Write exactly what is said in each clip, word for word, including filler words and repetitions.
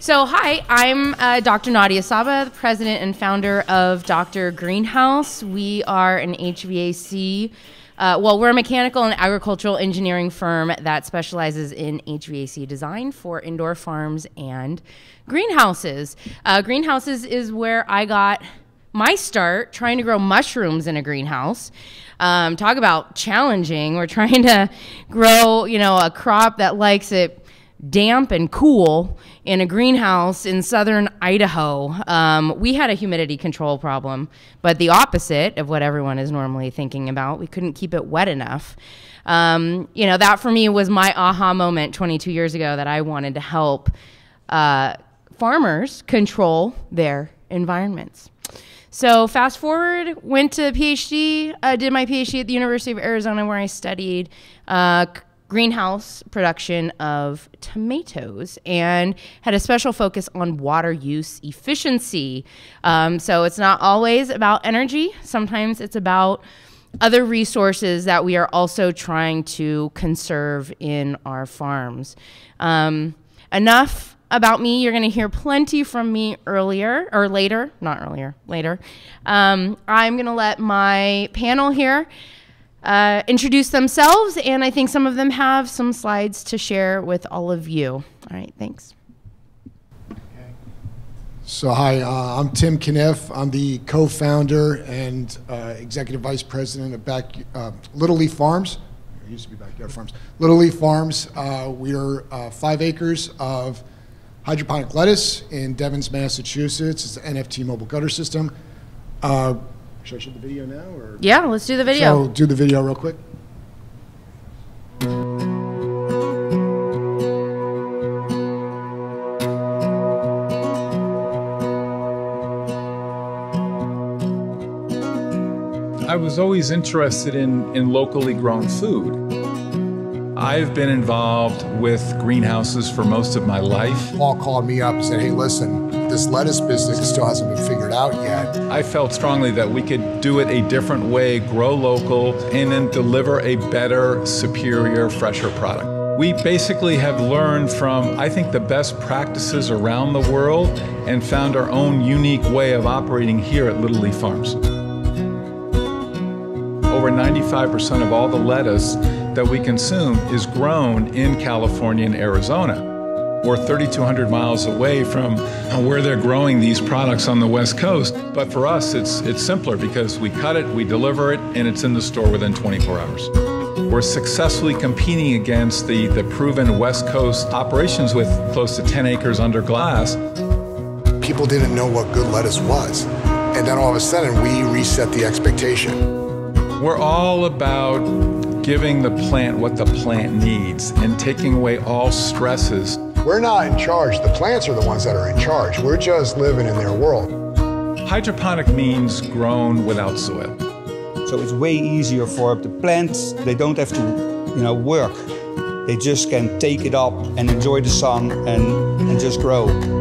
So hi, I'm uh, Doctor Nadia Saba, the president and founder of Doctor Greenhouse. We are an H V A C, uh, well, we're a mechanical and agricultural engineering firm that specializes in H V A C design for indoor farms and greenhouses. Uh, greenhouses is where I got my start trying to grow mushrooms in a greenhouse. Um, talk about challenging. We're trying to grow, you know, a crop that likes it damp and cool in a greenhouse in southern Idaho. Um, we had a humidity control problem, but the opposite of what everyone is normally thinking about. We couldn't keep it wet enough. Um, you know, that for me was my aha moment twenty-two years ago, that I wanted to help uh, farmers control their environments. So fast forward, went to PhD, uh, did my PhD at the University of Arizona, where I studied uh, greenhouse production of tomatoes and had a special focus on water use efficiency. Um, so it's not always about energy. Sometimes it's about other resources that we are also trying to conserve in our farms. Um, enough about me. You're going to hear plenty from me earlier, or later, not earlier, later. Um, I'm going to let my panel here Uh, introduce themselves, and I think some of them have some slides to share with all of you. All right, thanks. Okay. So hi, uh, I'm Tim Kniff. I'm the co-founder and uh, executive vice president of back, uh, Little Leaf Farms. It used to be Backyard Farms. Little Leaf Farms. Uh, we are uh, five acres of hydroponic lettuce in Devens, Massachusetts. It's an N F T mobile gutter system. Uh, Should I show the video now? Or? Yeah, let's do the video. So do the video real quick. I was always interested in, in locally grown food. I've been involved with greenhouses for most of my life. Paul called me up and said, hey, listen, this lettuce business still hasn't been figured out yet. I felt strongly that we could do it a different way, grow local, and then deliver a better, superior, fresher product. We basically have learned from, I think, the best practices around the world and found our own unique way of operating here at Little Leaf Farms. Over ninety-five percent of all the lettuce that we consume is grown in California and Arizona. We're thirty-two hundred miles away from where they're growing these products on the West Coast. But for us, it's, it's simpler because we cut it, we deliver it, and it's in the store within twenty-four hours. We're successfully competing against the, the proven West Coast operations with close to ten acres under glass. People didn't know what good lettuce was. And then all of a sudden, we reset the expectation. We're all about giving the plant what the plant needs and taking away all stresses. We're not in charge. The plants are the ones that are in charge. We're just living in their world. Hydroponic means grown without soil. So it's way easier for the plants. They don't have to, you know, work. They just can take it up and enjoy the sun and, and just grow.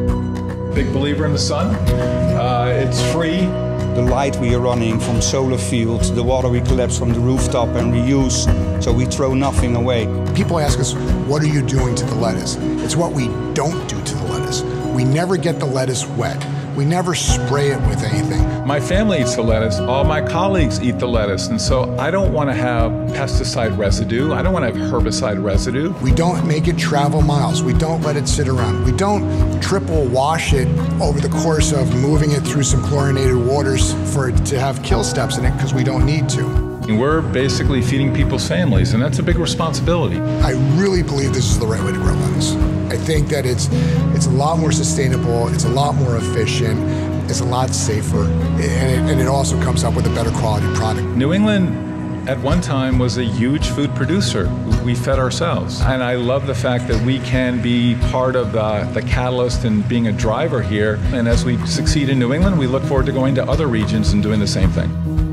Big believer in the sun. Uh, it's free. The light we are running from solar fields, the water we collect from the rooftop and reuse, so we throw nothing away. People ask us, what are you doing to the lettuce? It's what we don't do to the lettuce. We never get the lettuce wet. We never spray it with anything. My family eats the lettuce. All my colleagues eat the lettuce. And so I don't want to have pesticide residue. I don't want to have herbicide residue. We don't make it travel miles. We don't let it sit around. We don't triple wash it over the course of moving it through some chlorinated waters for it to have kill steps in it, because we don't need to. And we're basically feeding people's families, and that's a big responsibility. I really believe this is the right way to grow lettuce. I think that it's it's a lot more sustainable, it's a lot more efficient, it's a lot safer, and it, and it also comes up with a better quality product. New England at one time was a huge food producer. We fed ourselves. And I love the fact that we can be part of the, the catalyst and being a driver here. And as we succeed in New England, we look forward to going to other regions and doing the same thing.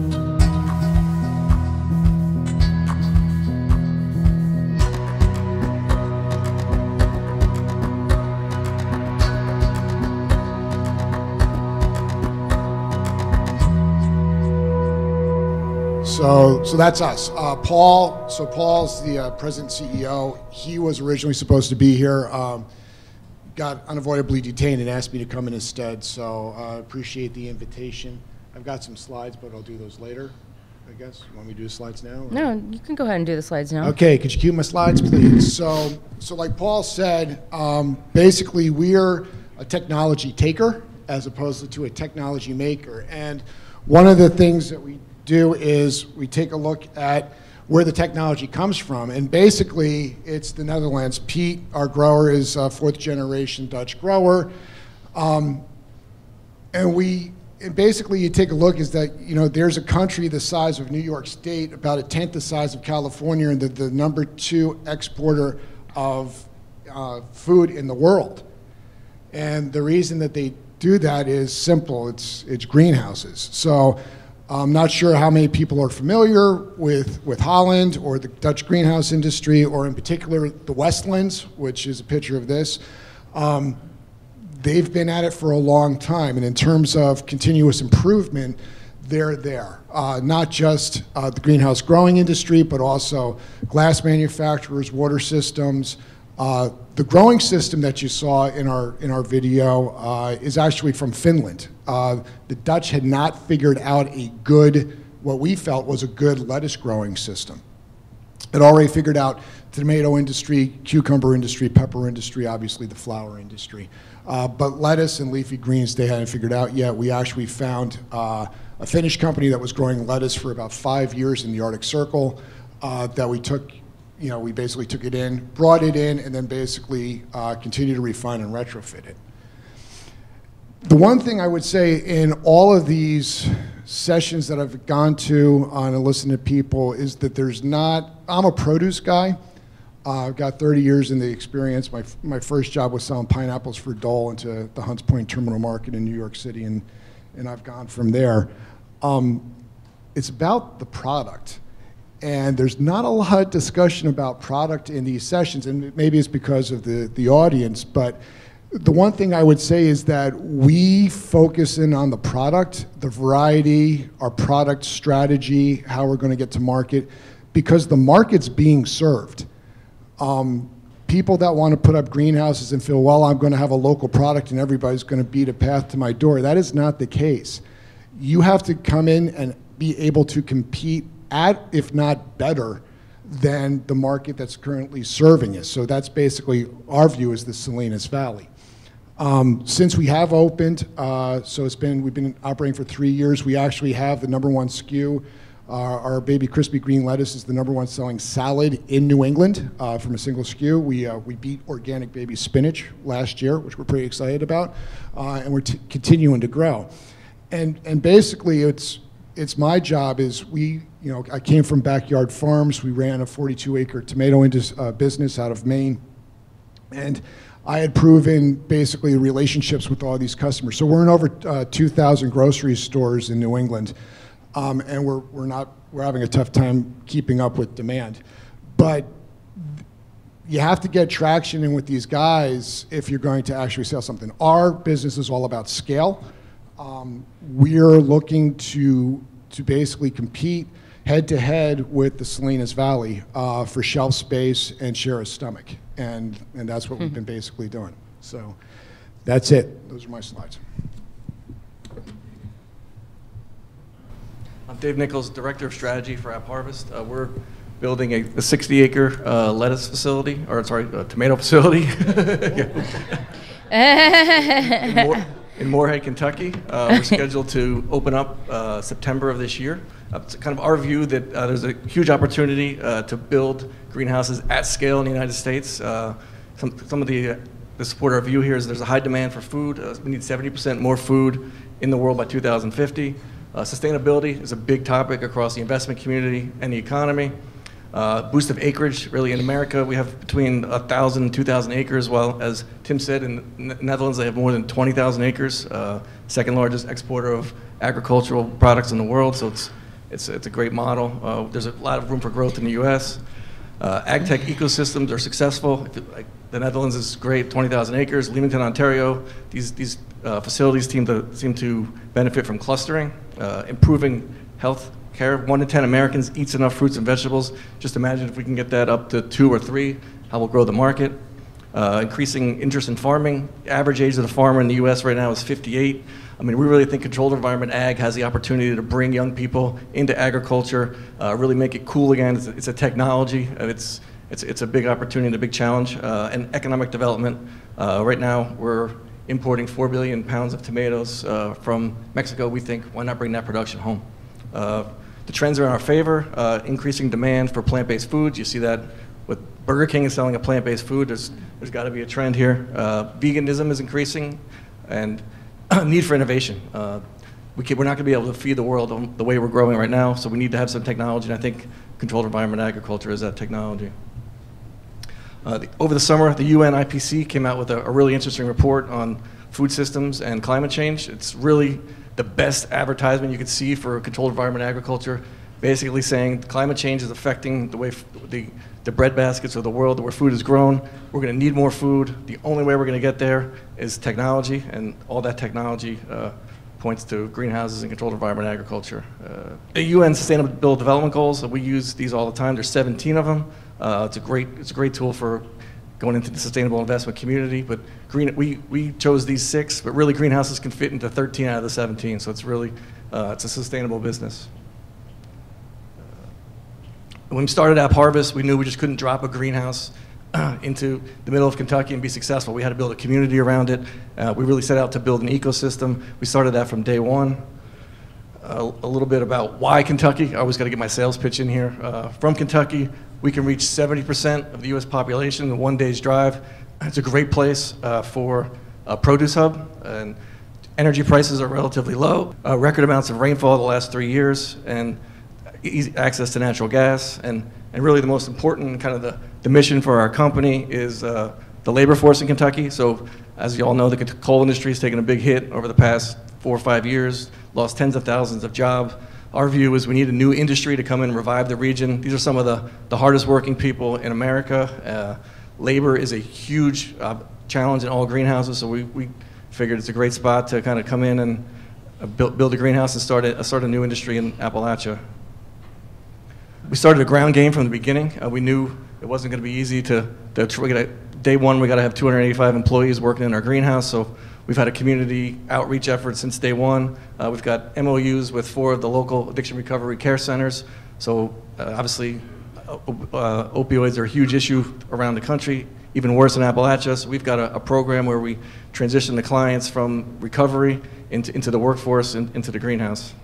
So, so that's us. Uh, Paul, so Paul's the uh, president and C E O. He was originally supposed to be here. Um, got unavoidably detained and asked me to come in instead, so I uh, appreciate the invitation. I've got some slides, but I'll do those later, I guess. You want me to do the slides now? Or? No, you can go ahead and do the slides now. Okay, could you cue my slides, please? So, so like Paul said, um, basically we're a technology taker as opposed to a technology maker. And one of the things that we do is we take a look at where the technology comes from. And basically, it's the Netherlands. Pete, our grower, is a fourth generation Dutch grower. Um, and we, and basically you take a look is that, you know, there's a country the size of New York State, about a tenth the size of California, and the, the number two exporter of uh, food in the world. And the reason that they do that is simple, it's, it's greenhouses. So I'm not sure how many people are familiar with, with Holland or the Dutch greenhouse industry, or in particular the Westlands, which is a picture of this. Um, they've been at it for a long time, and in terms of continuous improvement, they're there. Uh, not just uh, the greenhouse growing industry, but also glass manufacturers, water systems. Uh, the growing system that you saw in our, in our video uh, is actually from Finland. Uh, the Dutch had not figured out a good, what we felt was a good lettuce growing system. It already figured out the tomato industry, cucumber industry, pepper industry, obviously the flower industry. Uh, but lettuce and leafy greens they hadn't figured out yet. We actually found uh, a Finnish company that was growing lettuce for about five years in the Arctic Circle uh, that we took. You know, we basically took it in, brought it in, and then basically uh, continued to refine and retrofit it. The one thing I would say in all of these sessions that I've gone to uh, and listened to people is that there's not, I'm a produce guy. Uh, I've got thirty years in the experience. My, my first job was selling pineapples for Dole into the Hunts Point Terminal Market in New York City, and, and I've gone from there. Um, it's about the product. And there's not a lot of discussion about product in these sessions, and maybe it's because of the, the audience, but the one thing I would say is that we focus in on the product, the variety, our product strategy, how we're going to get to market, because the market's being served. Um, people that want to put up greenhouses and feel, well, I'm going to have a local product and everybody's going to beat a path to my door, that is not the case. You have to come in and be able to compete at, if not better, than the market that's currently serving us. So that's basically our view is the Salinas Valley. Um, since we have opened, uh, so it's been, we've been operating for three years, we actually have the number one S K U. Uh, our Baby Crispy Green Lettuce is the number one selling salad in New England uh, from a single S K U. We, uh, we beat Organic Baby Spinach last year, which we're pretty excited about, uh, and we're t continuing to grow. And, and basically it's, it's my job is we, you know, I came from Backyard Farms. We ran a forty-two acre tomato uh, business out of Maine. And I had proven basically relationships with all these customers. So we're in over uh, two thousand grocery stores in New England. Um, and we're, we're not, we're having a tough time keeping up with demand. But you have to get traction in with these guys if you're going to actually sell something. Our business is all about scale. Um, we're looking to, to basically compete head to head with the Salinas Valley uh, for shelf space and share a stomach. And, and that's what mm-hmm. we've been basically doing. So that's it. Those are my slides. I'm Dave Nichols, Director of Strategy for AppHarvest. Uh, we're building a, a sixty acre uh, lettuce facility, or sorry, a tomato facility in, Moore, in Moorhead, Kentucky. Uh, we're scheduled to open up uh, September of this year. Uh, it's kind of our view that uh, there's a huge opportunity uh, to build greenhouses at scale in the United States. Uh, some, some of the, uh, the support our view here is there's a high demand for food. Uh, we need seventy percent more food in the world by two thousand fifty. Uh, sustainability is a big topic across the investment community and the economy. Uh, boost of acreage, really in America, we have between one thousand and two thousand acres, while as Tim said, in the Netherlands they have more than twenty thousand acres, uh, second largest exporter of agricultural products in the world, so it's, it's, it's a great model. Uh, there's a lot of room for growth in the U S. Uh, ag tech ecosystems are successful. Like, the Netherlands is great, twenty thousand acres. Leamington, Ontario, these, these uh, facilities seem to, seem to benefit from clustering, uh, improving health care. One in ten Americans eats enough fruits and vegetables. Just imagine if we can get that up to two or three, how we'll grow the market. uh, increasing interest in farming. Average age of the farmer in the U S right now is fifty-eight. I mean, we really think controlled environment ag has the opportunity to bring young people into agriculture, uh, really make it cool again. It's a, it's a technology. It's, it's, it's a big opportunity, a big challenge. Uh, and economic development. Uh, right now, we're importing four billion pounds of tomatoes uh, from Mexico. We think, why not bring that production home? Uh, the trends are in our favor, uh, increasing demand for plant-based foods. You see that with Burger King is selling a plant-based food. There's, there's got to be a trend here. Uh, veganism is increasing, and need for innovation. Uh, we can, we're not going to be able to feed the world the way we're growing right now, so we need to have some technology, and I think controlled environment agriculture is that technology. Uh, the, over the summer, the U N I P C came out with a, a really interesting report on food systems and climate change. It's really the best advertisement you could see for controlled environment agriculture, basically saying climate change is affecting the way f the, the bread baskets of the world where food is grown. We're going to need more food. The only way we're going to get there is technology, and all that technology uh, points to greenhouses and controlled environment agriculture. Uh, the U N Sustainable Development Goals, we use these all the time. There's seventeen of them. Uh, it's a great, it's a great tool for going into the sustainable investment community. But green, we we chose these six, but really greenhouses can fit into thirteen out of the seventeen. So it's really, uh, it's a sustainable business. When we started AppHarvest, we knew we just couldn't drop a greenhouse uh, into the middle of Kentucky and be successful. We had to build a community around it. Uh, we really set out to build an ecosystem. We started that from day one. Uh, a little bit about why Kentucky. I always got to get my sales pitch in here. Uh, from Kentucky, we can reach seventy percent of the U S population in one day's drive. It's a great place uh, for a produce hub, and energy prices are relatively low. Uh, record amounts of rainfall the last three years, and easy access to natural gas, and, and really the most important kind of the, the mission for our company is uh, the labor force in Kentucky. So as you all know, the coal industry has taken a big hit over the past four or five years, lost tens of thousands of jobs. Our view is we need a new industry to come in and revive the region. These are some of the, the hardest working people in America. Uh, labor is a huge uh, challenge in all greenhouses, so we, we figured it's a great spot to kind of come in and uh, build, build a greenhouse and start a, start a new industry in Appalachia. We started a ground game from the beginning. Uh, we knew it wasn't going to be easy to, to we gotta, day one we got to have two hundred eighty-five employees working in our greenhouse, so we've had a community outreach effort since day one. Uh, we've got M O Us with four of the local addiction recovery care centers, so uh, obviously uh, uh, opioids are a huge issue around the country, even worse in Appalachia, so we've got a, a program where we transition the clients from recovery into, into the workforce and into the greenhouse.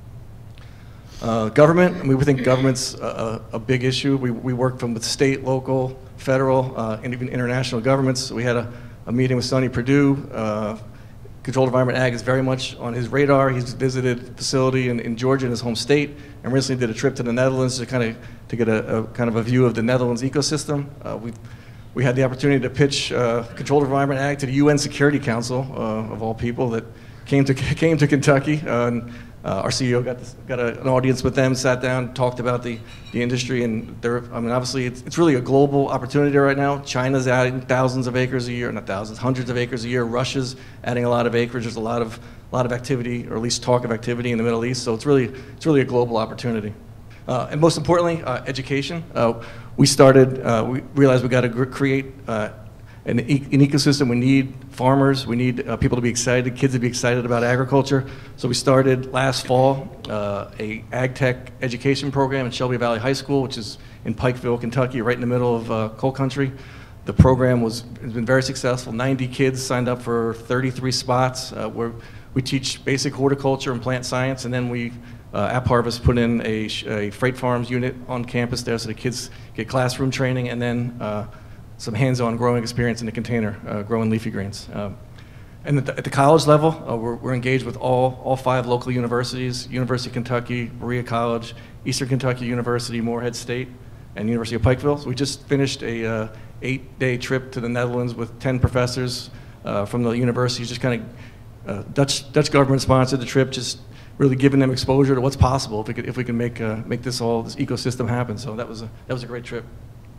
Uh, government, I mean, we think government's a, a big issue. We, we work from with state, local, federal, uh, and even international governments. We had a, a meeting with Sonny Perdue. Uh, Controlled Environment Ag is very much on his radar. He's visited a facility in, in Georgia, in his home state, and recently did a trip to the Netherlands to kind of to get a, a kind of a view of the Netherlands ecosystem. Uh, we we had the opportunity to pitch uh, Controlled Environment Ag to the U N Security Council, uh, of all people, that came to came to Kentucky. Uh, and, Uh, our C E O got, this, got a, an audience with them, sat down, talked about the, the industry, and they're, I mean, obviously it's, it's really a global opportunity right now. China's adding thousands of acres a year, not thousands, hundreds of acres a year. Russia's adding a lot of acreage. There's a lot of, lot of activity, or at least talk of activity in the Middle East, so it's really, it's really a global opportunity. Uh, and most importantly, uh, education. Uh, we started, uh, we realized we got to create uh, An, e an ecosystem. We need farmers, we need uh, people to be excited, kids to be excited about agriculture. So we started last fall uh, a ag tech education program at Shelby Valley High School, which is in Pikeville, Kentucky, right in the middle of uh, coal country. The program was, has been very successful. ninety kids signed up for thirty-three spots. Uh, where we teach basic horticulture and plant science, and then we, uh, AppHarvest put in a, a freight farms unit on campus there so the kids get classroom training, and then uh, some hands-on growing experience in the container, uh, growing leafy greens. Um, and at the, at the college level, uh, we're, we're engaged with all, all five local universities: University of Kentucky, Berea College, Eastern Kentucky University, Morehead State, and University of Pikeville. So we just finished a uh, eight-day trip to the Netherlands with ten professors uh, from the universities, just kind of, uh, Dutch, Dutch government sponsored the trip, just really giving them exposure to what's possible if we could, if we can make, uh, make this all, this ecosystem happen. So that was a, that was a great trip.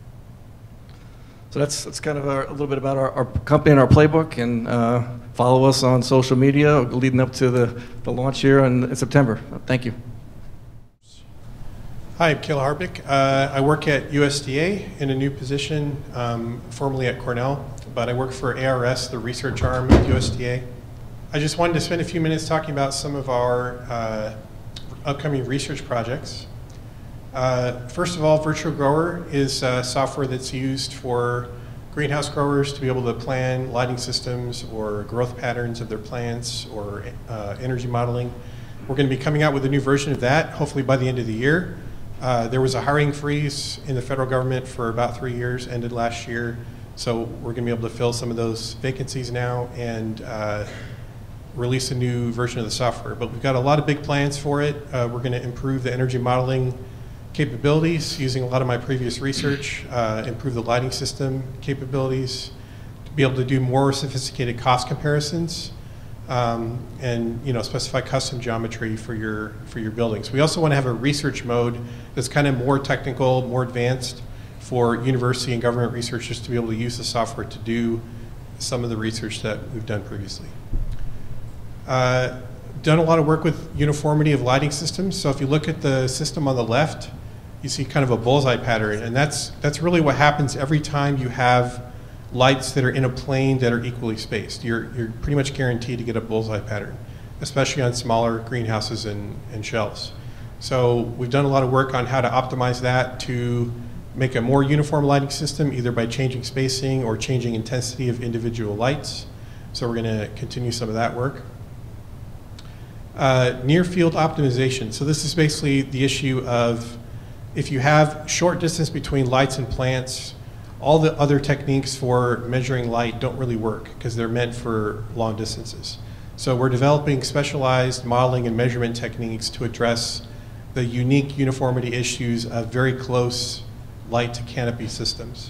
So that's, that's kind of our, a little bit about our, our company and our playbook, and uh, follow us on social media leading up to the, the launch here in, in September. Thank you. Hi, I'm Kayla Harbick. Uh, I work at U S D A in a new position, um, formerly at Cornell, but I work for A R S, the research arm of U S D A. I just wanted to spend a few minutes talking about some of our uh, upcoming research projects. Uh, first of all, Virtual Grower is uh, software that's used for greenhouse growers to be able to plan lighting systems or growth patterns of their plants or uh, energy modeling. We're going to be coming out with a new version of that, hopefully by the end of the year. Uh, there was a hiring freeze in the federal government for about three years, ended last year. So we're going to be able to fill some of those vacancies now and uh, release a new version of the software. But we've got a lot of big plans for it. Uh, we're going to improve the energy modeling capabilities using a lot of my previous research, uh, improve the lighting system capabilities, to be able to do more sophisticated cost comparisons, um, and you know, specify custom geometry for your, for your buildings. We also want to have a research mode that's kind of more technical, more advanced for university and government researchers to be able to use the software to do some of the research that we've done previously. Uh, done a lot of work with uniformity of lighting systems. So if you look at the system on the left, you see kind of a bullseye pattern, and that's, that's really what happens every time you have lights that are in a plane that are equally spaced. You're, you're pretty much guaranteed to get a bullseye pattern, especially on smaller greenhouses and, and shells. So we've done a lot of work on how to optimize that to make a more uniform lighting system, either by changing spacing or changing intensity of individual lights. So we're going to continue some of that work. Uh, near field optimization. So this is basically the issue of if you have short distance between lights and plants, all the other techniques for measuring light don't really work because they're meant for long distances. So we're developing specialized modeling and measurement techniques to address the unique uniformity issues of very close light to canopy systems.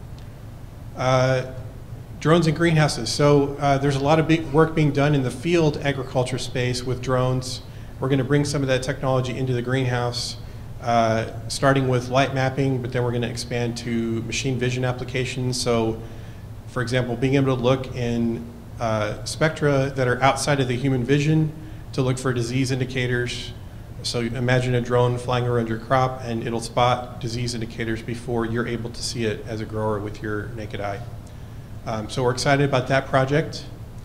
Uh, drones and greenhouses. So uh, there's a lot of big work being done in the field agriculture space with drones. We're going to bring some of that technology into the greenhouse. Uh, starting with light mapping, but then we're going to expand to machine vision applications. So, for example, being able to look in uh, spectra that are outside of the human vision to look for disease indicators. So imagine a drone flying around your crop and it'll spot disease indicators before you're able to see it as a grower with your naked eye. Um, so we're excited about that project.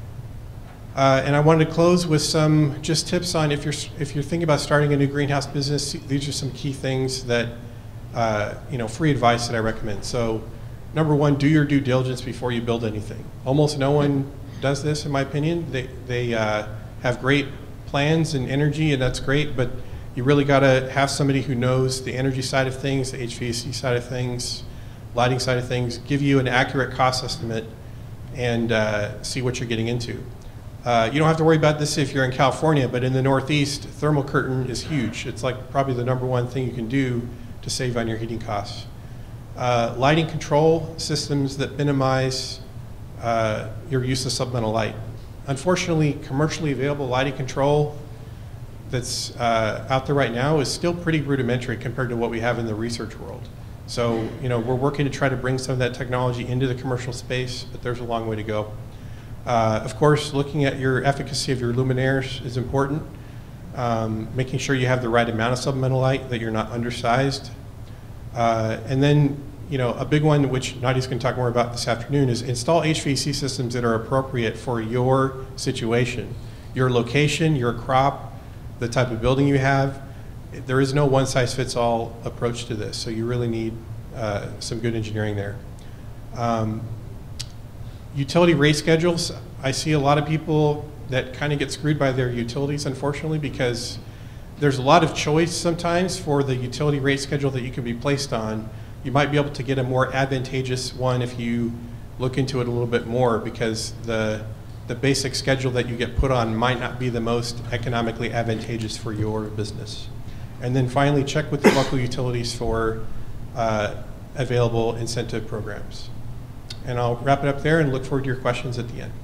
Uh, and I wanted to close with some just tips on if you're, if you're thinking about starting a new greenhouse business, these are some key things that, uh, you know, free advice that I recommend. So number one, do your due diligence before you build anything. Almost no one does this, in my opinion. They, they uh, have great plans and energy, and that's great, but you really got to have somebody who knows the energy side of things, the H V A C side of things, lighting side of things, give you an accurate cost estimate, and uh, see what you're getting into. Uh, you don't have to worry about this if you're in California, but in the Northeast, thermal curtain is huge. It's like probably the number one thing you can do to save on your heating costs. Uh, lighting control systems that minimize uh, your use of supplemental light. Unfortunately, commercially available lighting control that's uh, out there right now is still pretty rudimentary compared to what we have in the research world. So, you know, we're working to try to bring some of that technology into the commercial space, but there's a long way to go. Uh, of course, looking at your efficacy of your luminaires is important. Um, making sure you have the right amount of supplemental light, that you're not undersized. Uh, and then, you know, a big one, which Nadia's going to talk more about this afternoon, is install H V A C systems that are appropriate for your situation, your location, your crop, the type of building you have. There is no one-size-fits-all approach to this, so you really need uh, some good engineering there. Um, Utility rate schedules. I see a lot of people that kind of get screwed by their utilities, unfortunately, because there's a lot of choice sometimes for the utility rate schedule that you can be placed on. You might be able to get a more advantageous one if you look into it a little bit more, because the, the basic schedule that you get put on might not be the most economically advantageous for your business. And then finally, check with the local utilities for uh, available incentive programs. And I'll wrap it up there and look forward to your questions at the end.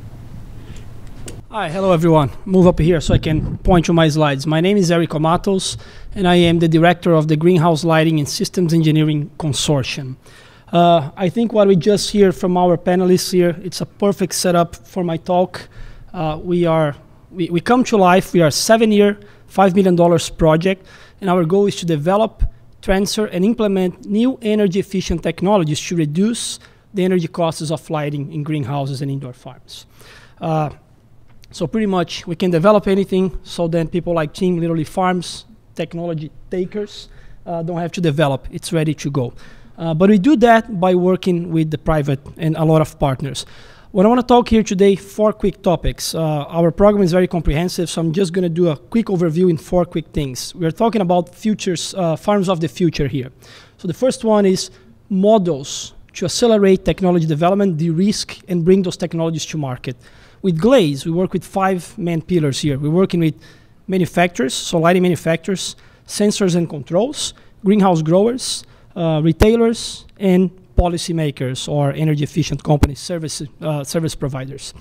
Hi, hello everyone. Move up here so I can point to my slides. My name is Eric Matos, and I am the director of the Greenhouse Lighting and Systems Engineering Consortium. Uh, I think what we just hear from our panelists here, it's a perfect setup for my talk. Uh, we are, we, we come to life. We are a seven-year, five million dollars project, And our goal is to develop, transfer, and implement new energy-efficient technologies to reduce the energy costs of lighting in greenhouses and indoor farms. Uh, so pretty much, we can develop anything, so then people like Tim, Little Leaf Farms, technology takers, uh, don't have to develop. It's ready to go. Uh, but we do that by working with the private and a lot of partners. What I want to talk here today, four quick topics. Uh, our program is very comprehensive, so I'm just going to do a quick overview in four quick things. We're talking about futures, uh, farms of the future here. So the first one is models to accelerate technology development, de-risk, and bring those technologies to market. With Glaze, we work with five main pillars here. We're working with manufacturers, so lighting manufacturers, sensors and controls, greenhouse growers, uh, retailers, and policymakers or energy efficient companies, service, uh, service providers.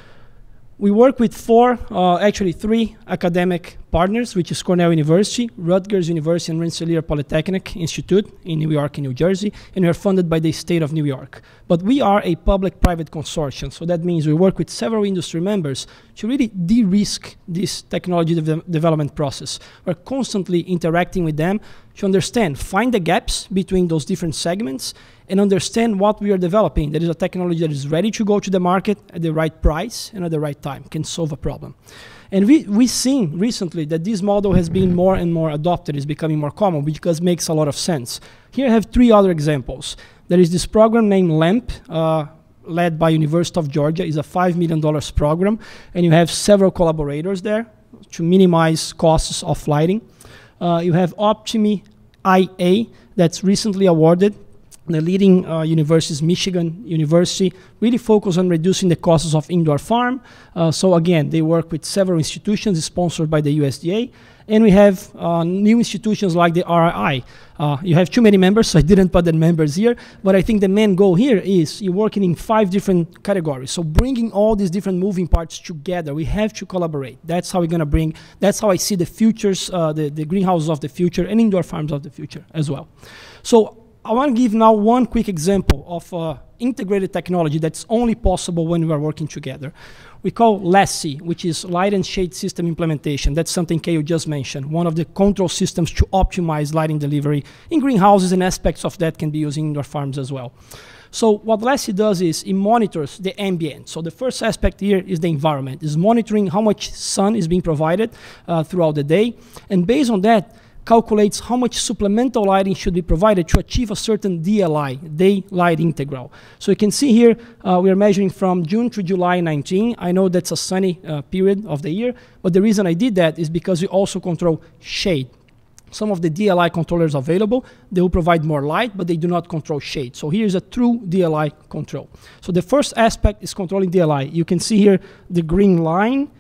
We work with four, uh, actually three academic partners, which is Cornell University, Rutgers University, and Rensselaer Polytechnic Institute in New York and New Jersey, and we are funded by the state of New York. But we are a public-private consortium, so that means we work with several industry members to really de-risk this technology de development process. We're constantly interacting with them to understand, find the gaps between those different segments, and understand what we are developing. That is a technology that is ready to go to the market at the right price and at the right time, can solve a problem. And we, we've seen recently that this model has been more and more adopted, is becoming more common because it makes a lot of sense. Here I have three other examples. There is this program named LAMP, uh, led by University of Georgia. It's a five million dollar program, and you have several collaborators there to minimize costs of lighting. Uh, you have Optimi I A that's recently awarded. The leading uh, universities, Michigan University, really focus on reducing the costs of indoor farm. Uh, so again, they work with several institutions sponsored by the U S D A. And we have uh, new institutions like the R I I. Uh, you have too many members, so I didn't put the members here. But I think the main goal here is you're working in five different categories. So bringing all these different moving parts together, we have to collaborate. That's how we're going to bring, that's how I see the futures, uh, the, the greenhouses of the future and indoor farms of the future as well. So I want to give now one quick example of uh, integrated technology that's only possible when we are working together. We call LASSI, which is Light and Shade System Implementation. That's something Caio just mentioned, one of the control systems to optimize lighting delivery in greenhouses, and aspects of that can be used in indoor farms as well. So what LASSI does is it monitors the ambient. So the first aspect here is the environment. It's monitoring how much sun is being provided uh, throughout the day. And based on that, calculates how much supplemental lighting should be provided to achieve a certain D L I, day light integral. So you can see here, uh, we are measuring from June to July nineteen. I know that's a sunny uh, period of the year, but the reason I did that is because we also control shade. Some of the D L I controllers available, they will provide more light, but they do not control shade. So here's a true D L I control. So the first aspect is controlling D L I. You can see here the green line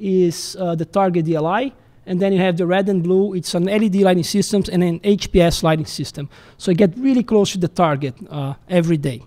is uh, the target D L I. And then you have the red and blue, it's an L E D lighting systems and an H P S lighting system. So you get really close to the target uh, every day.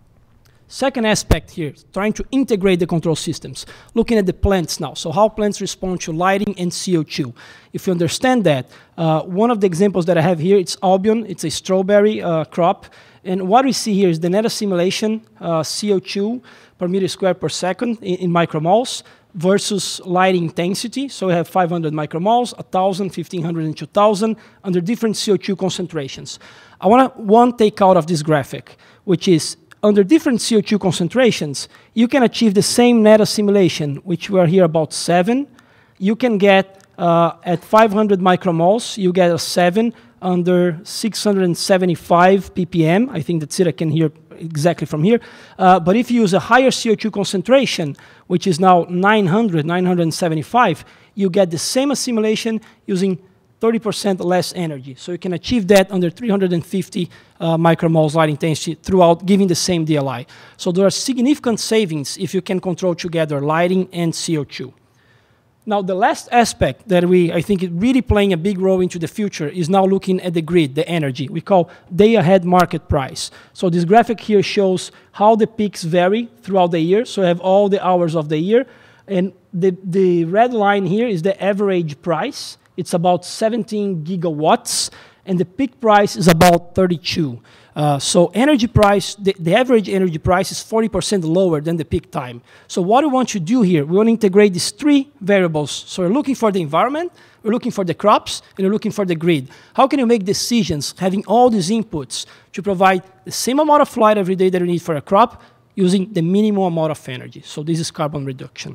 Second aspect here, trying to integrate the control systems. Looking at the plants now, so how plants respond to lighting and C O two. If you understand that, uh, one of the examples that I have here, it's Albion, it's a strawberry uh, crop. And what we see here is the net assimilation, uh, C O two per meter square per second in, in micromoles, versus light intensity. So we have five hundred micromoles, one thousand, fifteen hundred, and two thousand under different C O two concentrations. I want to one take out of this graphic, which is under different C O two concentrations, you can achieve the same net assimilation, which we are here about seven. You can get uh, at five hundred micromoles, you get a seven under six hundred seventy-five p p m. I think that's it, I can hear exactly from here. Uh, but if you use a higher C O two concentration, which is now nine hundred, nine hundred seventy-five, you get the same assimilation using thirty percent less energy. So you can achieve that under three hundred fifty uh, micromoles light intensity throughout giving the same D L I. So there are significant savings if you can control together lighting and C O two. Now, the last aspect that we, I think, is really playing a big role into the future is now looking at the grid, the energy. We call day-ahead market price. So this graphic here shows how the peaks vary throughout the year. So I have all the hours of the year. And the, the red line here is the average price. It's about seventeen gigawatts. and the peak price is about thirty-two. Uh, so energy price, the, the average energy price is forty percent lower than the peak time. So what we want to do here, we want to integrate these three variables. So we're looking for the environment, we're looking for the crops, and we're looking for the grid. How can you make decisions having all these inputs to provide the same amount of light every day that you need for a crop using the minimum amount of energy? So this is carbon reduction.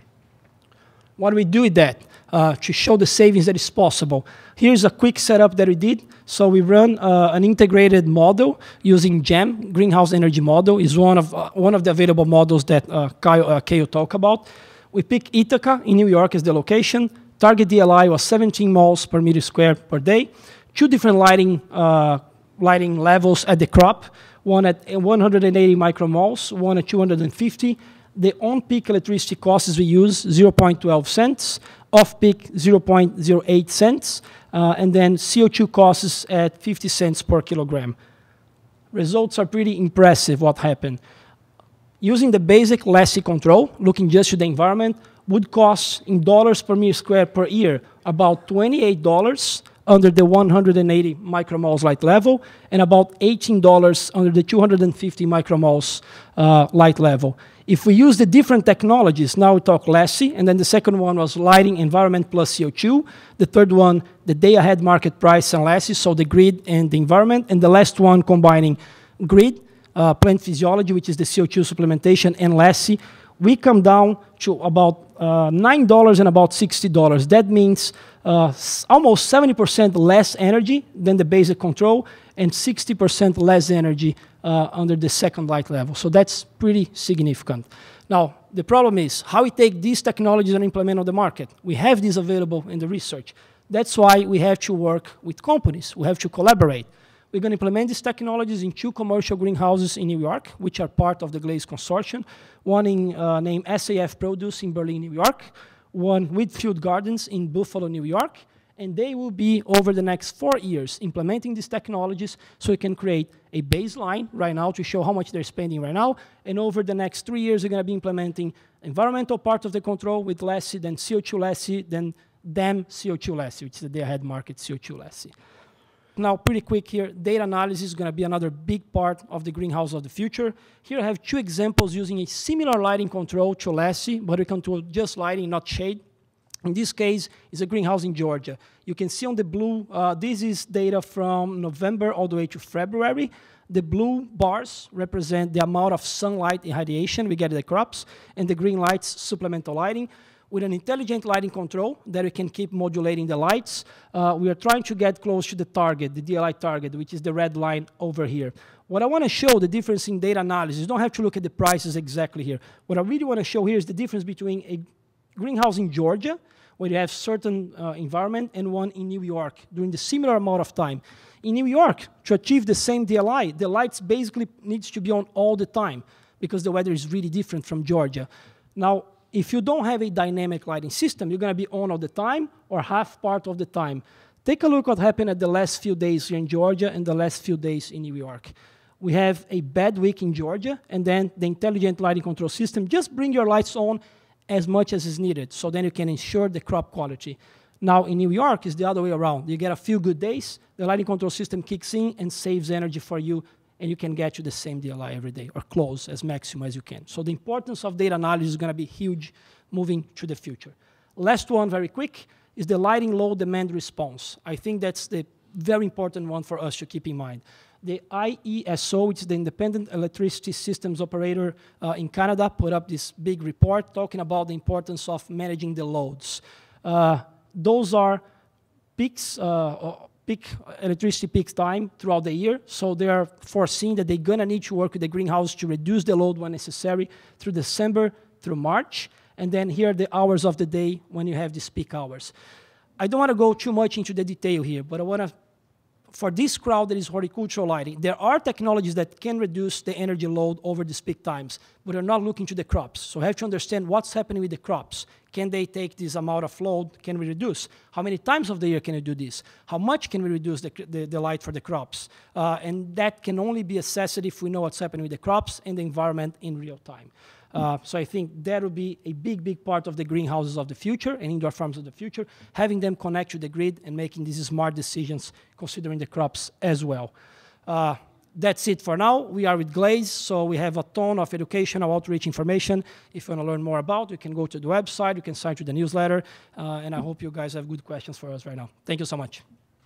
What do we do with that? Uh, to show the savings that is possible. Here's a quick setup that we did. So we run uh, an integrated model using GEM, Greenhouse Energy Model, is one of, uh, one of the available models that uh, Kyle, uh, Kyle talked about. We picked Ithaca in New York as the location. Target D L I was seventeen moles per meter square per day. Two different lighting, uh, lighting levels at the crop, one at one hundred eighty micromoles, one at two hundred fifty. The on-peak electricity costs we use zero point one two cents, off-peak zero point zero eight cents, uh, and then C O two costs at fifty cents per kilogram. Results are pretty impressive what happened. Using the basic Lassie control, looking just to the environment, would cost in dollars per meter square per year about twenty-eight dollars under the one hundred eighty micromoles light level, and about eighteen dollars under the two hundred fifty micromoles uh, light level. If we use the different technologies, now we talk Lassie, and then the second one was lighting, environment plus C O two. The third one, the day-ahead market price and Lassie, so the grid and the environment. And the last one combining grid, uh, plant physiology, which is the C O two supplementation, and Lassie. We come down to about uh, nine dollars and about sixty dollars. That means uh, almost seventy percent less energy than the basic control and sixty percent less energy uh, under the second light level. So that's pretty significant. Now, the problem is how we take these technologies and implement on the market. We have these available in the research. That's why we have to work with companies. We have to collaborate. We're going to implement these technologies in two commercial greenhouses in New York, which are part of the Glaze Consortium. One in, uh, named S A F Produce in Berlin, New York. One Whitfield Gardens in Buffalo, New York. And they will be, over the next four years, implementing these technologies so we can create a baseline right now to show how much they're spending right now. And over the next three years, we're going to be implementing environmental part of the control with Lassie, then C O two Lassie, then D E M C O two Lassie, which is the day-ahead market C O two Lassie. Now, pretty quick here, data analysis is going to be another big part of the greenhouse of the future. Here I have two examples using a similar lighting control to Lassie, but we control just lighting, not shade. In this case, it's a greenhouse in Georgia. You can see on the blue, uh, this is data from November all the way to February. The blue bars represent the amount of sunlight irradiation we get in the crops, and the green lights, supplemental lighting. With an intelligent lighting control that we can keep modulating the lights, uh, we are trying to get close to the target, the D L I target, which is the red line over here. What I want to show, the difference in data analysis, you don't have to look at the prices exactly here. What I really want to show here is the difference between a greenhouse in Georgia, where you have certain uh, environment, and one in New York during the similar amount of time. In New York, to achieve the same D L I, the lights basically needs to be on all the time because the weather is really different from Georgia. Now, if you don't have a dynamic lighting system, you're going to be on all the time or half part of the time. Take a look what happened at the last few days here in Georgia and the last few days in New York. We have a bad week in Georgia, and then the intelligent lighting control system, just bring your lights on as much as is needed, so then you can ensure the crop quality. Now, in New York, it's the other way around. You get a few good days, the lighting control system kicks in and saves energy for you, and you can get to the same D L I every day, or close as maximum as you can. So the importance of data analysis is going to be huge moving to the future. Last one, very quick, is the lighting load demand response. I think that's the very important one for us to keep in mind. The I E S O, which is the Independent Electricity Systems Operator uh, in Canada, put up this big report talking about the importance of managing the loads. Uh, those are peaks, uh, peak electricity peak time throughout the year, so they are foreseeing that they're going to need to work with the greenhouse to reduce the load when necessary through December through March, and then here are the hours of the day when you have these peak hours. I don't want to go too much into the detail here, but I want to for this crowd that is horticultural lighting, there are technologies that can reduce the energy load over these peak times, but they're not looking to the crops. So you have to understand what's happening with the crops. Can they take this amount of load? Can we reduce? How many times of the year can you do this? How much can we reduce the, the, the light for the crops? Uh, and that can only be assessed if we know what's happening with the crops and the environment in real time. Uh, so I think that will be a big, big part of the greenhouses of the future and indoor farms of the future, having them connect to the grid and making these smart decisions considering the crops as well. Uh, That's it for now. We are with Glaze, so we have a ton of educational outreach information. If you want to learn more about, you can go to the website, you can sign to the newsletter, uh, and I hope you guys have good questions for us right now. Thank you so much.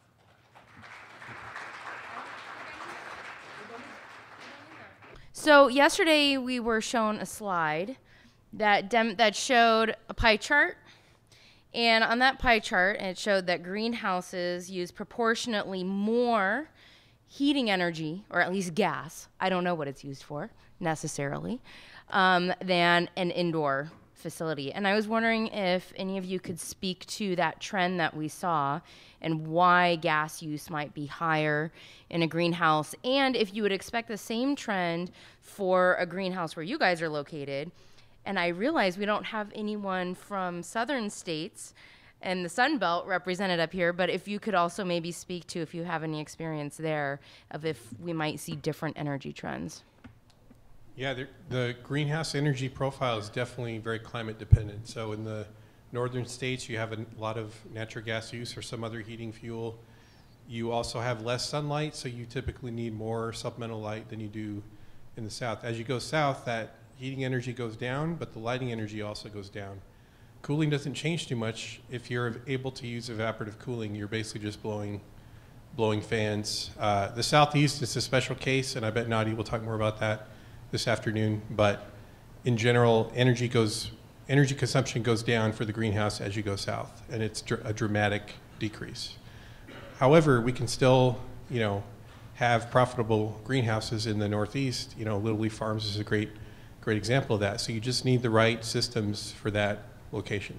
So yesterday we were shown a slide that dem that showed a pie chart, and on that pie chart, it showed that greenhouses use proportionately more heating energy, or at least gas, I don't know what it's used for necessarily, um, than an indoor facility. And I was wondering if any of you could speak to that trend that we saw and why gas use might be higher in a greenhouse, and if you would expect the same trend for a greenhouse where you guys are located. And I realize we don't have anyone from southern states and the Sun Belt represented up here, but if you could also maybe speak to if you have any experience there of if we might see different energy trends. Yeah, the, the greenhouse energy profile is definitely very climate dependent. So in the northern states, you have a lot of natural gas use or some other heating fuel. You also have less sunlight, so you typically need more supplemental light than you do in the south. As you go south, that heating energy goes down, but the lighting energy also goes down. Cooling doesn't change too much. If you're able to use evaporative cooling, you're basically just blowing, blowing fans. Uh, the southeast is a special case, and I bet Nadi will talk more about that this afternoon. But in general, energy goes, energy consumption goes down for the greenhouse as you go south, and it's dr a dramatic decrease. However, we can still, you know, have profitable greenhouses in the northeast. You know, Little Leaf Farms is a great, great example of that. So you just need the right systems for that location.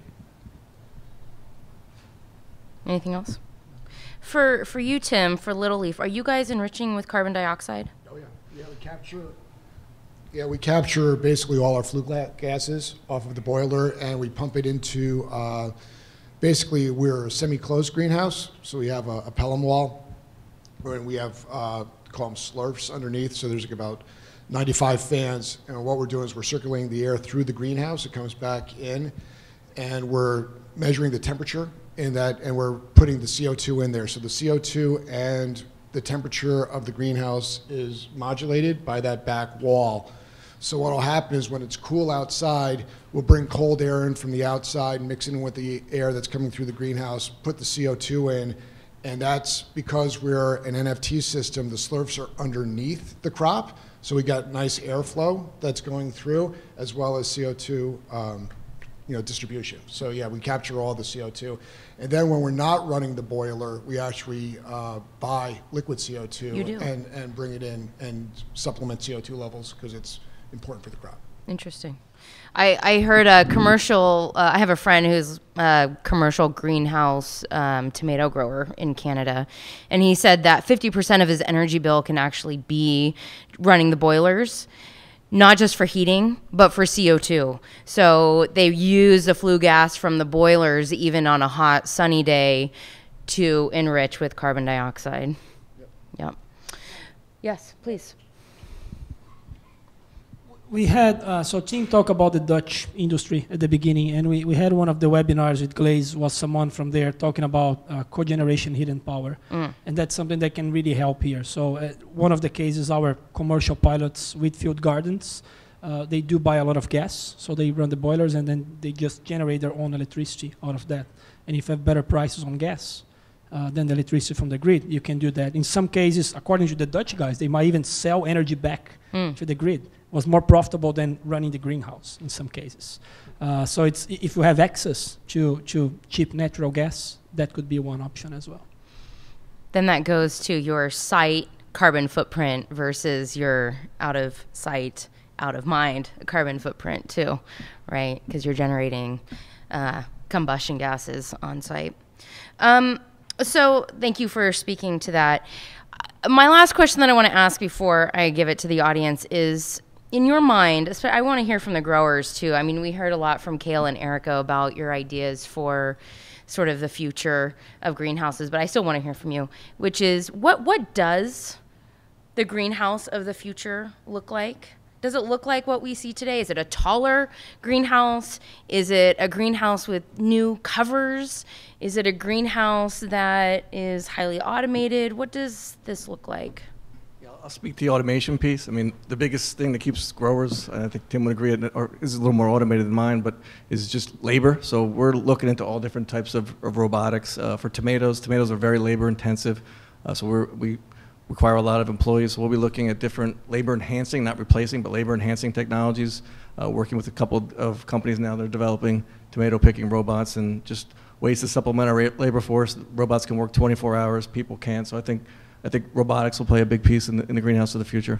Anything else? For for you, Tim, for Little Leaf, are you guys enriching with carbon dioxide? Oh yeah, yeah. We capture. Yeah, we capture basically all our flue gases off of the boiler, and we pump it into. Uh, basically, we're a semi-closed greenhouse, so we have a, a pelham wall, and we have uh, call them slurps underneath. So there's like about ninety-five fans, and what we're doing is we're circulating the air through the greenhouse. It comes back in, and we're measuring the temperature in that, and we're putting the C O two in there. So the C O two and the temperature of the greenhouse is modulated by that back wall. So what will happen is when it's cool outside, we'll bring cold air in from the outside and mix it in with the air that's coming through the greenhouse, put the C O two in, and that's because we're an N F T system. The slurps are underneath the crop, so we got nice airflow that's going through, as well as C O two um, you know, distribution. So yeah, we capture all the C O two. And then when we're not running the boiler, we actually uh, buy liquid C O two You do. and, and bring it in and supplement C O two levels because it's important for the crop. Interesting. I, I heard a commercial, uh, I have a friend who's a commercial greenhouse um, tomato grower in Canada, and he said that fifty percent of his energy bill can actually be running the boilers, not just for heating, but for C O two. So they use the flue gas from the boilers even on a hot, sunny day to enrich with carbon dioxide. Yep. Yep. Yes, please. We had, uh, so Tim talked about the Dutch industry at the beginning, and we, we had one of the webinars with Glaze, was someone from there talking about uh, cogeneration heat and power. Mm. And that's something that can really help here. So uh, one of the cases, our commercial pilots, Whitfield Gardens, uh, they do buy a lot of gas, so they run the boilers and then they just generate their own electricity out of that. And if you have better prices on gas uh, than the electricity from the grid, you can do that. In some cases, according to the Dutch guys, they might even sell energy back mm. to the grid. Was more profitable than running the greenhouse in some cases. Uh, so it's, if you have access to, to cheap natural gas, that could be one option as well. Then that goes to your site carbon footprint versus your out of sight, out of mind carbon footprint too, right? Because you're generating uh, combustion gases on site. Um, so thank you for speaking to that. My last question that I want to ask before I give it to the audience is, in your mind, espe- I want to hear from the growers too. I mean, we heard a lot from Kale and Erica about your ideas for sort of the future of greenhouses, but I still want to hear from you, which is what what does the greenhouse of the future look like? Does it look like what we see today? Is it a taller greenhouse? Is it a greenhouse with new covers? Is it a greenhouse that is highly automated? What does this look like? Yeah, I'll speak to the automation piece. I mean, the biggest thing that keeps growers, and I think Tim would agree, or is a little more automated than mine, but is just labor. So we're looking into all different types of, of robotics. Uh, for tomatoes, tomatoes are very labor intensive. Uh, so we're, we require a lot of employees. So we'll be looking at different labor enhancing, not replacing, but labor enhancing technologies, uh, working with a couple of companies now that are developing tomato picking robots and just ways to supplement our labor force. Robots can work twenty-four hours, people can't. So I think, I think robotics will play a big piece in the, in the greenhouse of the future.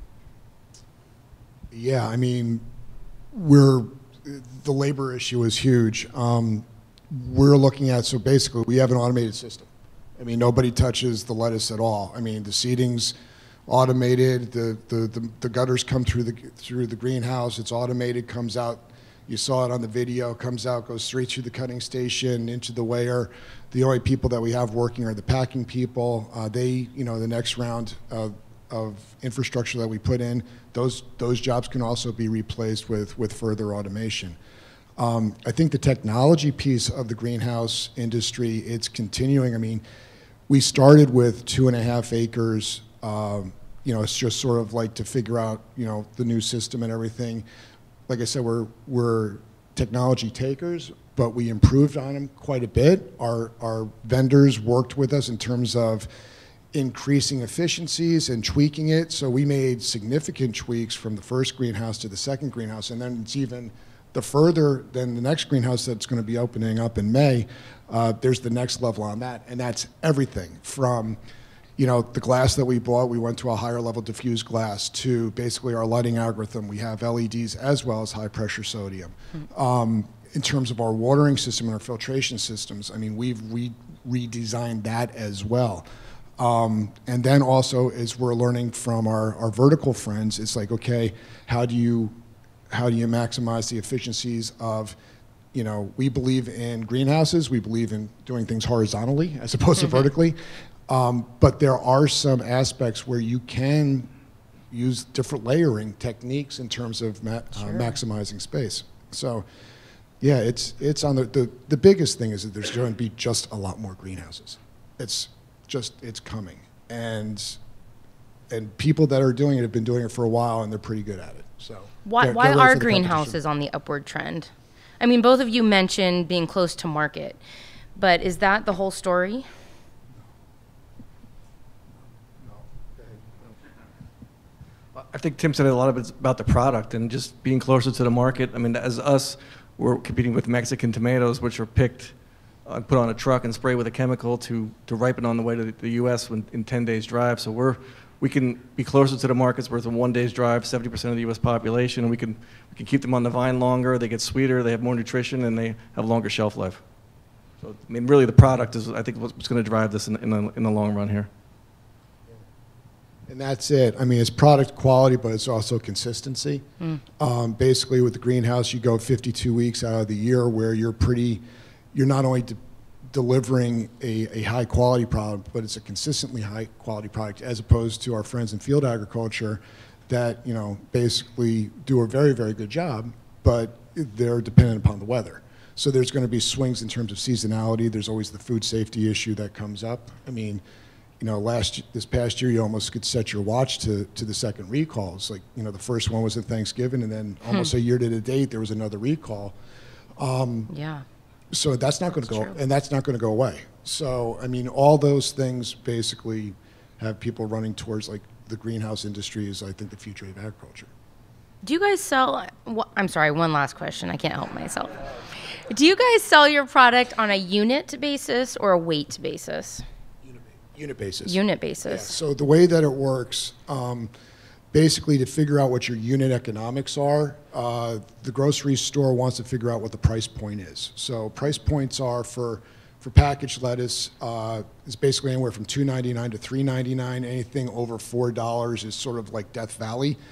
Yeah, I mean, we're, the labor issue is huge. Um, we're looking at, so basically we have an automated system. I mean, nobody touches the lettuce at all. I mean, the seeding's automated, the, the, the, the gutters come through the, through the greenhouse, it's automated, comes out, you saw it on the video, comes out, goes straight through the cutting station, into the weigher. The only people that we have working are the packing people. Uh, they, you know, the next round of, of infrastructure that we put in, those, those jobs can also be replaced with, with further automation. Um, I think the technology piece of the greenhouse industry, it's continuing. I mean, we started with two and a half acres. Um, you know, it's just sort of like to figure out, you know, the new system and everything. Like I said, we're, we're technology takers, but we improved on them quite a bit. Our, our vendors worked with us in terms of increasing efficiencies and tweaking it. So we made significant tweaks from the first greenhouse to the second greenhouse, and then it's even the further than the next greenhouse that's going to be opening up in May. Uh, there's the next level on that, and that's everything from, you know, the glass that we bought, we went to a higher level diffused glass, to basically our lighting algorithm. We have L E Ds as well as high pressure sodium. Mm-hmm. um, in terms of our watering system and our filtration systems, I mean, we've re redesigned that as well. Um, and then also, as we're learning from our, our vertical friends, it's like, okay, how do you how do you maximize the efficiencies of, you know, we believe in greenhouses, we believe in doing things horizontally as opposed mm-hmm. to vertically, um, but there are some aspects where you can use different layering techniques in terms of ma sure. uh, maximizing space. So, yeah, it's, it's on the, the, the biggest thing is that there's going to be just a lot more greenhouses. It's just, it's coming. And, and people that are doing it have been doing it for a while, and they're pretty good at it. So why, why are greenhouses on the upward trend? I mean, both of you mentioned being close to market, but is that the whole story? I think Tim said a lot of it's about the product and just being closer to the market. I mean, as us, we're competing with Mexican tomatoes, which are picked and uh, put on a truck and sprayed with a chemical to, to ripen on the way to the U S in, in ten days drive. So we're, we can be closer to the markets where it's a one day's drive, seventy percent of the U S population, and we can, we can keep them on the vine longer, they get sweeter, they have more nutrition, and they have longer shelf life. So, I mean, really the product is, I think, what's going to drive this in, in, the, in the long run here. And that's it. I mean, it's product quality, but it's also consistency. Mm. Um, basically, with the greenhouse, you go fifty-two weeks out of the year where you're pretty, you're not only de delivering a, a high quality product, but it's a consistently high quality product, as opposed to our friends in field agriculture that, you know, basically do a very, very good job, but they're dependent upon the weather. So there's going to be swings in terms of seasonality. There's always the food safety issue that comes up. I mean, you know, last this past year, you almost could set your watch to to the second recalls. Like, you know, the first one was at Thanksgiving, and then almost hmm. a year to the date, there was another recall. Um, yeah. So that's not going to go, true. and that's not going to go away. So I mean, all those things basically have people running towards, like, the greenhouse industry is, I think, the future of agriculture. Do you guys sell? Well, I'm sorry, one last question. I can't help myself. Do you guys sell your product on a unit basis or a weight basis? Unit basis. Unit basis. Yeah. So the way that it works, um, basically to figure out what your unit economics are, uh, the grocery store wants to figure out what the price point is. So price points are for for packaged lettuce uh, is basically anywhere from two ninety-nine to three ninety-nine. Anything over four dollars is sort of like Death Valley.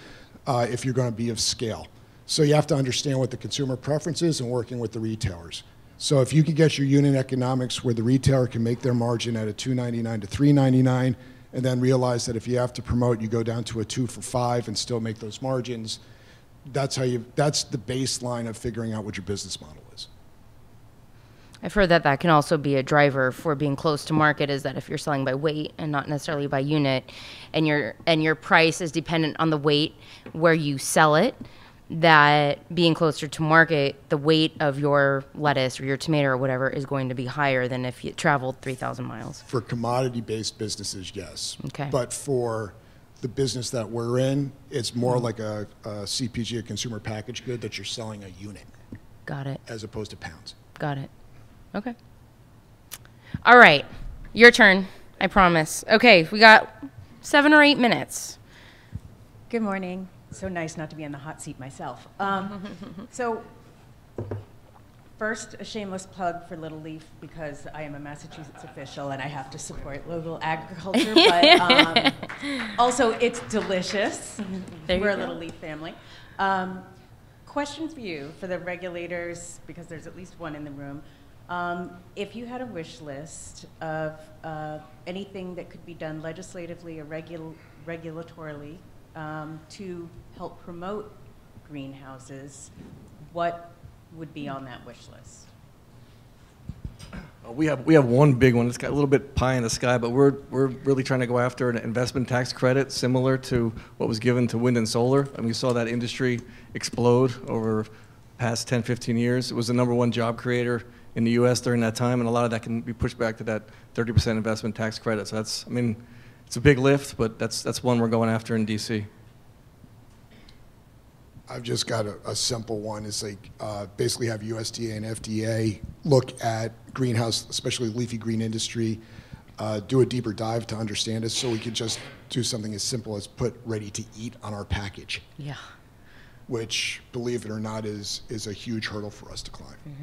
uh, if you're going to be of scale. So you have to understand what the consumer preference is and working with the retailers. So if you can get your unit economics where the retailer can make their margin at a two ninety-nine to three ninety-nine, and then realize that if you have to promote, you go down to a two for five and still make those margins, that's how you, that's the baseline of figuring out what your business model is. I've heard that that can also be a driver for being close to market, is that if you're selling by weight and not necessarily by unit, and your and your price is dependent on the weight where you sell it, that being closer to market, the weight of your lettuce or your tomato or whatever is going to be higher than if you traveled three thousand miles. For commodity-based businesses, yes. Okay. But for the business that we're in, it's more like a, a C P G, a consumer packaged good, that you're selling a unit Got it. as opposed to pounds. Got it. Okay. All right. Your turn. I promise. Okay. We got seven or eight minutes. Good morning. So nice not to be in the hot seat myself. Um, so first, a shameless plug for Little Leaf, because I am a Massachusetts official and I have to support local agriculture, but um, also it's delicious. There you We're a go. Little Leaf family. Um, question for you, for the regulators, because there's at least one in the room. Um, if you had a wish list of uh, anything that could be done legislatively or regul regulatorily um, to help promote greenhouses, what would be on that wish list? Uh, We have, we have one big one. It's got a little bit pie in the sky, but we're, we're really trying to go after an investment tax credit similar to what was given to wind and solar. And we saw that industry explode over the past ten, fifteen years. It was the number one job creator in the U S during that time, and a lot of that can be pushed back to that thirty percent investment tax credit. So that's, I mean, it's a big lift, but that's, that's one we're going after in D C. I've just got a, a simple one. It's like uh, basically have U S D A and F D A look at greenhouse, especially leafy green industry, uh, do a deeper dive to understand it, so we could just do something as simple as put ready to eat on our package, Yeah. which, believe it or not, is, is a huge hurdle for us to climb. Mm-hmm.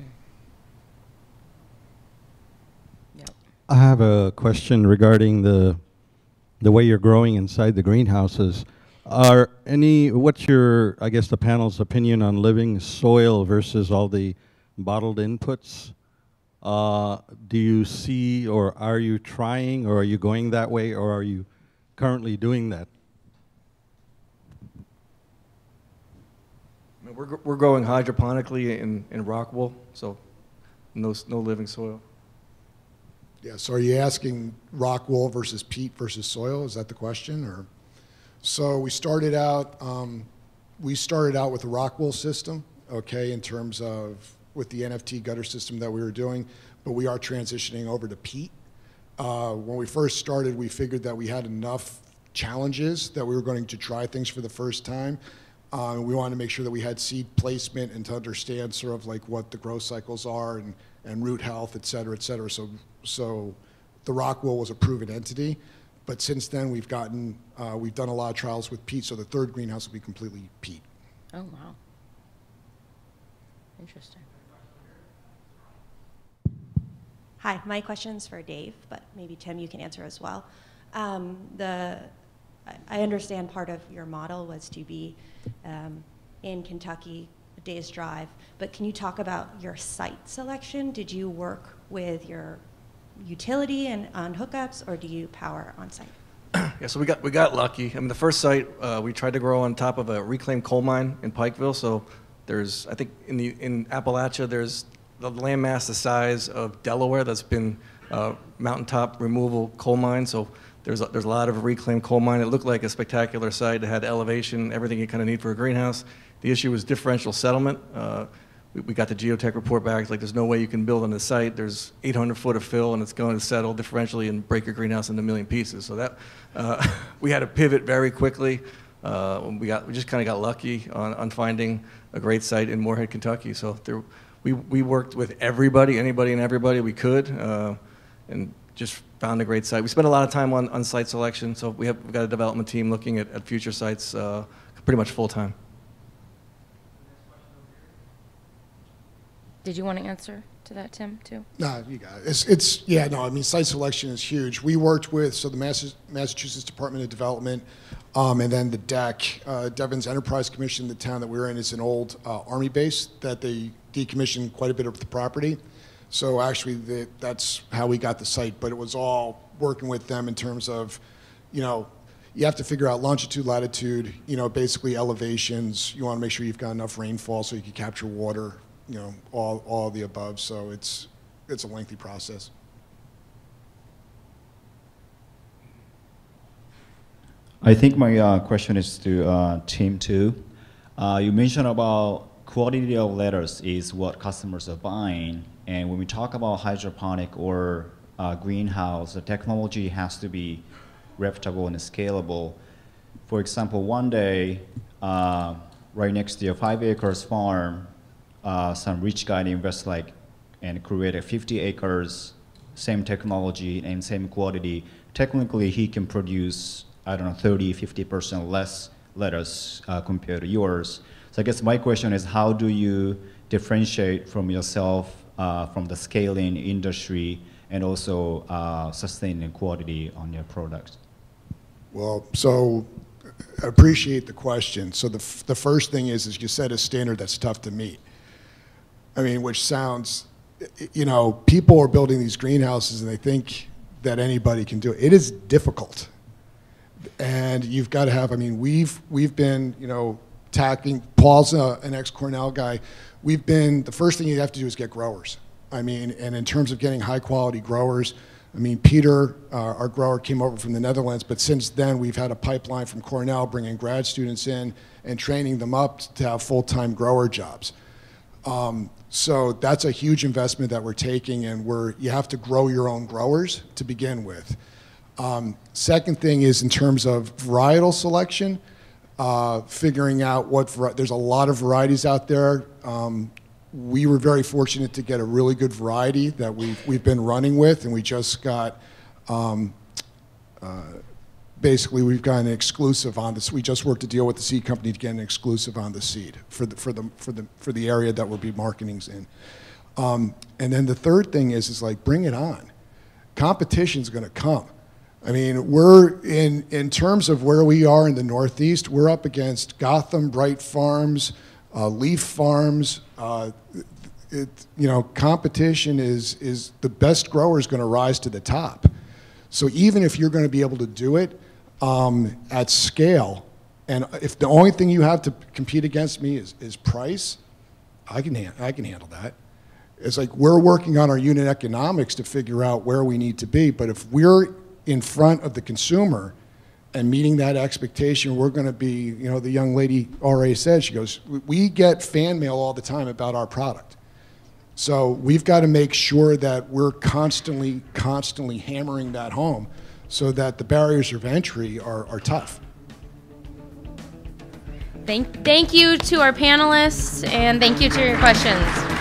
Yep. I have a question regarding the the way you're growing inside the greenhouses. Are any, what's your, I guess, the panel's opinion on living soil versus all the bottled inputs? Uh, do you see, or are you trying, or are you going that way, or are you currently doing that? I mean, we're, gr- we're growing hydroponically in, in rock wool, so no, s- no living soil. Yeah, so are you asking rock wool versus peat versus soil? Is that the question, or? So we started out, um, we started out with a rock wool system, okay, in terms of with the N F T gutter system that we were doing, but we are transitioning over to peat. Uh, when we first started, we figured that we had enough challenges that we were going to try things for the first time. Uh, we wanted to make sure that we had seed placement and to understand sort of like what the growth cycles are and, and root health, et cetera, et cetera. So, so the rock wool was a proven entity. But since then, we've gotten, uh, we've done a lot of trials with peat, so the third greenhouse will be completely peat. Oh, wow. Interesting. Hi, my question's for Dave, but maybe Tim, you can answer as well. Um, the, I- I understand part of your model was to be um, in Kentucky, a day's drive, but can you talk about your site selection? Did you work with your utility and on hookups, or do you power on site? Yeah, so we got we got lucky. I mean, the first site uh, we tried to grow on top of a reclaimed coal mine in Pikeville. So there's, I think, in the in Appalachia, there's the landmass the size of Delaware that's been uh, mountaintop removal coal mine. So there's a, there's a lot of reclaimed coal mine. It looked like a spectacular site. It had elevation, everything you kind of need for a greenhouse. The issue was differential settlement. Uh, we, we got the geotech report back. It's like there's no way you can build on the site. There's eight hundred foot of fill, and it's going to settle differentially and break your greenhouse into a million pieces. So that uh, we had to pivot very quickly. Uh, we got we just kind of got lucky on, on finding a great site in Moorhead, Kentucky. So there, we we worked with everybody, anybody, and everybody we could, uh, and just found a great site. We spent a lot of time on, on site selection. So we have we've got a development team looking at, at future sites uh, pretty much full time. Did you want to answer to that, Tim, too? No, you got it. It's, it's, yeah, no, I mean, site selection is huge. We worked with, so the Mass Massachusetts Department of Development, um, and then the D E C, uh, Devon's Enterprise Commission, the town that we're in, is an old uh, Army base that they decommissioned quite a bit of the property. So actually, the, that's how we got the site, but it was all working with them in terms of, you know, you have to figure out longitude, latitude, you know, basically elevations. You want to make sure you've got enough rainfall so you can capture water, you know, all, all of the above. So it's, it's a lengthy process. I think my uh, question is to uh, Tim too. Uh, you mentioned about quality of letters is what customers are buying. And when we talk about hydroponic or uh, greenhouse, the technology has to be reputable and scalable. For example, one day, uh, right next to your five acres farm, uh, some rich guy invests like and created fifty acres, same technology and same quality. Technically, he can produce, I don't know, thirty, fifty percent less lettuce uh, compared to yours. So I guess my question is, how do you differentiate from yourself, uh, from the scaling industry, and also uh, sustaining quality on your products? Well, so I appreciate the question. So the, f the first thing is, is you set a standard that's tough to meet. I mean, which sounds, you know, people are building these greenhouses and they think that anybody can do it. It is difficult. And you've got to have, I mean, we've, we've been, you know, tacking, Paul's a, an ex-Cornell guy. We've been, the first thing you have to do is get growers. I mean, and in terms of getting high quality growers, I mean, Peter, uh, our grower, came over from the Netherlands, but since then we've had a pipeline from Cornell bringing grad students in and training them up to have full-time grower jobs. Um, so that's a huge investment that we're taking, and we're, you have to grow your own growers to begin with. Um, second thing is in terms of varietal selection, uh, figuring out what, there's a lot of varieties out there. Um, We were very fortunate to get a really good variety that we've, we've been running with, and we just got, um, uh, basically we've got an exclusive on this. We just worked a deal with the seed company to get an exclusive on the seed for the, for the, for the, for the area that we'll be marketing's in. Um, and then the third thing is, is like, bring it on. Competition's gonna come. I mean, we're, in, in terms of where we are in the Northeast, we're up against Gotham, Bright Farms, Uh, Leaf Farms, uh, it, you know, competition is, is the best grower is going to rise to the top. So even if you're going to be able to do it um, at scale, and if the only thing you have to compete against me is, is price, I can, I can handle that. It's like we're working on our unit economics to figure out where we need to be, but if we're in front of the consumer and meeting that expectation, we're going to be, you know, the young lady already said, she goes, we get fan mail all the time about our product. So we've got to make sure that we're constantly, constantly hammering that home so that the barriers of entry are, are tough. Thank, thank you to our panelists, and thank you to your questions.